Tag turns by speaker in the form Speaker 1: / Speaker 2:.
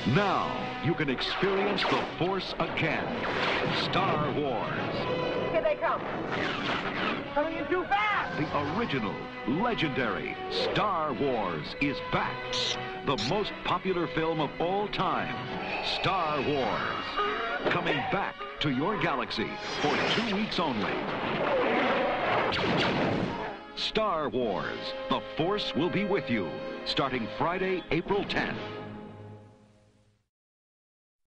Speaker 1: Now you can experience the Force again. Star Wars.
Speaker 2: Here they come. Coming in too fast.
Speaker 1: The original, legendary Star Wars is back. The most popular film of all time, Star Wars. Coming back to your galaxy for 2 weeks only. Star Wars, The Force will be with you, starting Friday, April 10th.